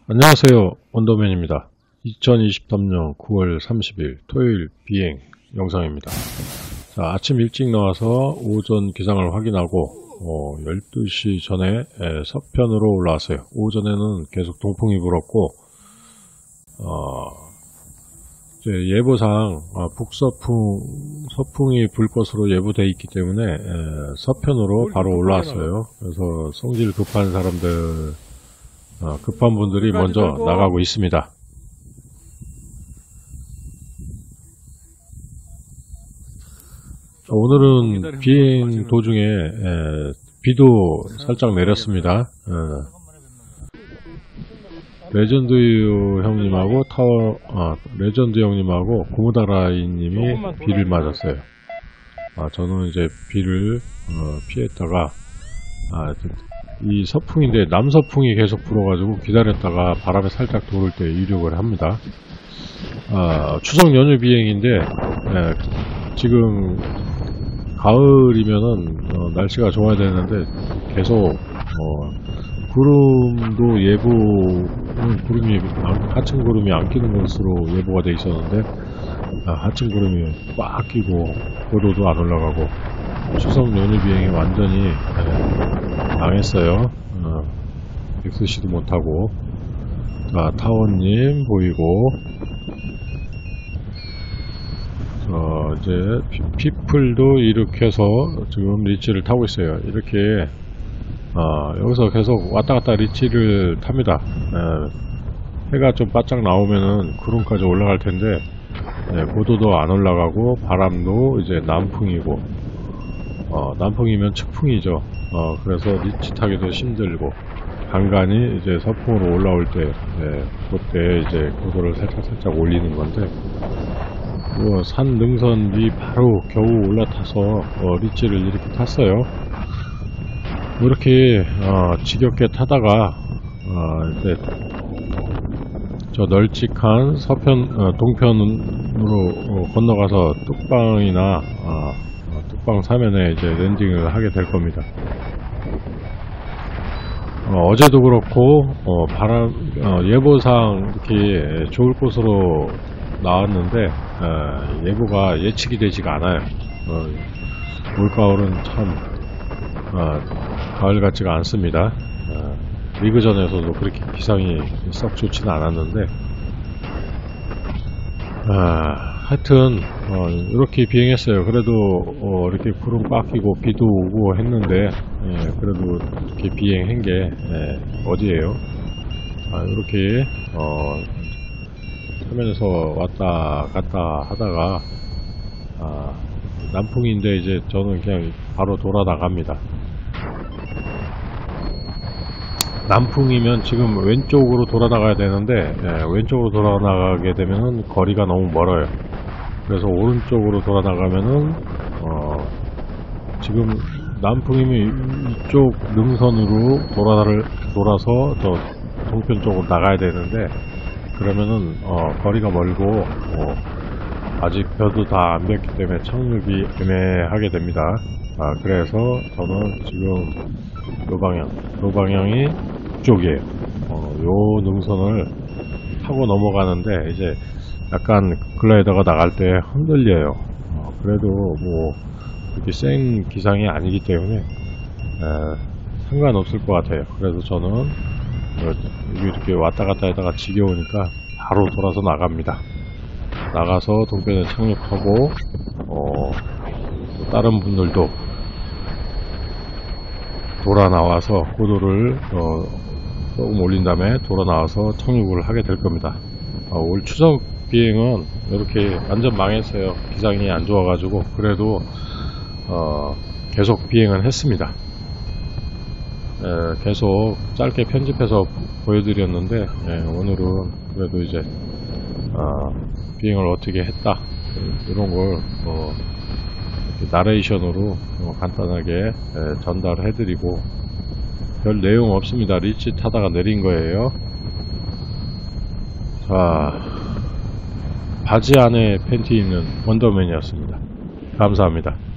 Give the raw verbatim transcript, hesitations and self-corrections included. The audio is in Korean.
안녕하세요, 원더맨입니다. 이천이십삼 년 구월 삼십일 토요일 비행 영상입니다. 자, 아침 일찍 나와서 오전 기상을 확인하고 어, 열두 시 전에 에, 서편으로 올라왔어요. 오전에는 계속 동풍이 불었고 어, 이제 예보상 어, 북서풍 서풍이 불 것으로 예보되어 있기 때문에 에, 서편으로 바로 올라왔어요. 그래서 성질 급한 사람들 어, 급한 분들이 먼저 나가고 있습니다. 오늘은 비행 도중에 에, 비도 살짝 내렸습니다. 에, 레전드 형님하고 타워 아, 레전드 형님하고 고무다라이님이 비를 맞았어요. 아, 저는 이제 비를 어, 피했다가 아, 이 서풍인데 남서풍이 계속 불어가지고 기다렸다가 바람에 살짝 돌을 때 이륙을 합니다. 아, 추석 연휴 비행인데 예, 지금 가을이면은 어, 날씨가 좋아야 되는데 계속 어, 구름도 예보는 구름이 하층 구름이 안 끼는 것으로 예보가 돼 있었는데 아, 하층 구름이 꽉 끼고 고도도 안 올라가고 추석 연휴 비행이 완전히 예, 망했어요. 어, 엑스씨도 못하고. 자, 타원님 보이고 어, 이제 피플도 이렇게해서 지금 리치를 타고 있어요. 이렇게 어, 여기서 계속 왔다갔다 리치를 탑니다. 에, 해가 좀 바짝 나오면은 구름까지 올라갈 텐데 네, 고도도 안 올라가고 바람도 이제 남풍이고 어, 남풍이면 측풍이죠. 어, 그래서 리치 타기도 힘들고 간간이 이제 서풍으로 올라올 때 네, 그때 이제 고도를 살짝 살짝 올리는 건데 뭐 산 능선 위 바로 겨우 올라타서 어, 리치를 이렇게 탔어요. 이렇게 어, 지겹게 타다가 어, 이제 저 널찍한 서편 어, 동편으로 어, 건너가서 뚝방이나 어, 뚝방 사면에 이제 랜딩을 하게 될 겁니다. 어, 어제도 그렇고 어, 바람 어, 예보상 이렇게 좋을 곳으로 나왔는데 어, 예보가 예측이 되지가 않아요. 어, 올가을은 참 어, 가을 같지가 않습니다. 어, 리그전에서도 그렇게 기상이 썩 좋지는 않았는데 아, 하여튼 어, 이렇게 비행했어요. 그래도 어, 이렇게 구름 꽉 끼고 비도 오고 했는데 예, 그래도 이렇게 비행한 게 예, 어디예요? 아, 이렇게 어, 화면에서 왔다 갔다 하다가 아, 남풍인데 이제 저는 그냥 바로 돌아 나갑니다. 남풍이면 지금 왼쪽으로 돌아 나가야 되는데 예, 왼쪽으로 돌아 나가게 되면 거리가 너무 멀어요. 그래서 오른쪽으로 돌아 나가면은 어, 지금 남풍이면 이쪽 능선으로 돌아를 돌아서 저 동편 쪽으로 나가야 되는데 그러면은 어, 거리가 멀고 어, 아직 벼도 다 안 뱄기 때문에 착륙이 애매하게 됩니다. 아, 그래서 저는 지금 요 방향, 요 방향이 이쪽이에요. 어, 요 능선을 타고 넘어가는데 이제 약간 글라이더가 나갈 때 흔들려요. 어, 그래도 뭐 그렇게 센 기상이 아니기 때문에 에, 상관없을 것 같아요. 그래서 저는 어, 이렇게 왔다 갔다 하다가 지겨우니까 바로 돌아서 나갑니다. 나가서 동편에 착륙하고 어, 다른 분들도 돌아 나와서 고도를 어, 조금 올린 다음에 돌아 나와서 착륙을 하게 될 겁니다. 어, 올 추석 비행은 이렇게 완전 망했어요. 기상이 안 좋아가지고 그래도 어, 계속 비행을 했습니다. 에, 계속 짧게 편집해서 보여드렸는데 에, 오늘은 그래도 이제 어, 비행을 어떻게 했다 이런 걸 어, 나레이션으로 어, 간단하게 에, 전달을 해드리고 별 내용 없습니다. 리치 타다가 내린 거예요. 자, 바지 안에 팬티 입는 원더맨이었습니다. 감사합니다.